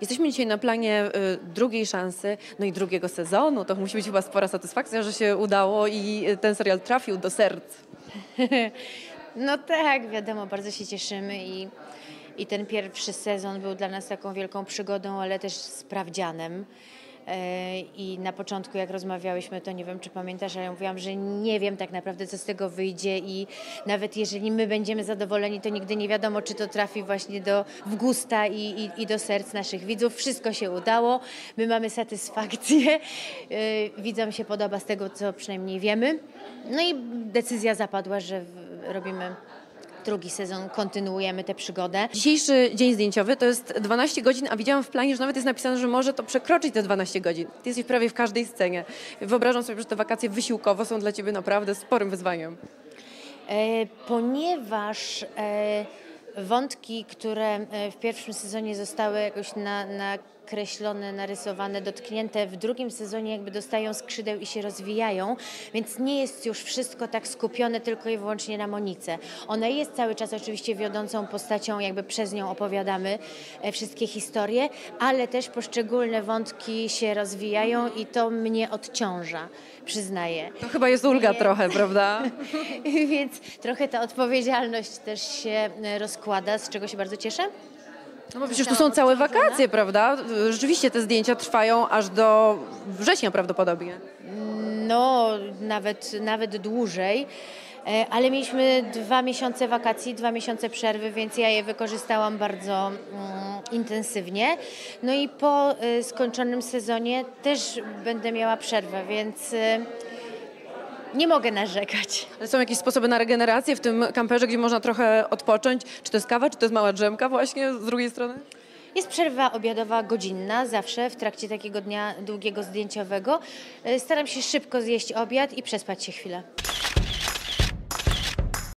Jesteśmy dzisiaj na planie drugiej szansy, no i drugiego sezonu. To musi być chyba spora satysfakcja, że się udało i ten serial trafił do serc. No tak, wiadomo, bardzo się cieszymy i ten pierwszy sezon był dla nas taką wielką przygodą, ale też sprawdzianem. I na początku, jak rozmawiałyśmy, to nie wiem, czy pamiętasz, ale ja mówiłam, że nie wiem tak naprawdę, co z tego wyjdzie i nawet jeżeli my będziemy zadowoleni, to nigdy nie wiadomo, czy to trafi właśnie w gusta i do serc naszych widzów. Wszystko się udało, my mamy satysfakcję, widzom się podoba z tego, co przynajmniej wiemy. No i decyzja zapadła, że robimy drugi sezon, kontynuujemy tę przygodę. Dzisiejszy dzień zdjęciowy to jest 12 godzin, a widziałam w planie, że nawet jest napisane, że może to przekroczyć te 12 godzin. Ty jesteś prawie w każdej scenie. Wyobrażam sobie, że te wakacje wysiłkowo są dla ciebie naprawdę sporym wyzwaniem. Ponieważ wątki, które w pierwszym sezonie zostały jakoś nakreślone, narysowane, dotknięte, w drugim sezonie jakby dostają skrzydeł i się rozwijają, więc nie jest już wszystko tak skupione tylko i wyłącznie na Monice. Ona jest cały czas oczywiście wiodącą postacią, jakby przez nią opowiadamy wszystkie historie, ale też poszczególne wątki się rozwijają i to mnie odciąża, przyznaję. To chyba jest ulga trochę, prawda? Więc trochę ta odpowiedzialność też się rozkłada, z czego się bardzo cieszę. No bo przecież tu są całe wakacje, prawda? Rzeczywiście te zdjęcia trwają aż do września prawdopodobnie. No, nawet dłużej. Ale mieliśmy 2 miesiące wakacji, 2 miesiące przerwy, więc ja je wykorzystałam bardzo intensywnie. No i po skończonym sezonie też będę miała przerwę, więc nie mogę narzekać. Ale są jakieś sposoby na regenerację w tym kamperze, gdzie można trochę odpocząć? Czy to jest kawa, czy to jest mała drzemka właśnie z drugiej strony? Jest przerwa obiadowa godzinna, zawsze w trakcie takiego dnia długiego zdjęciowego. Staram się szybko zjeść obiad i przespać się chwilę.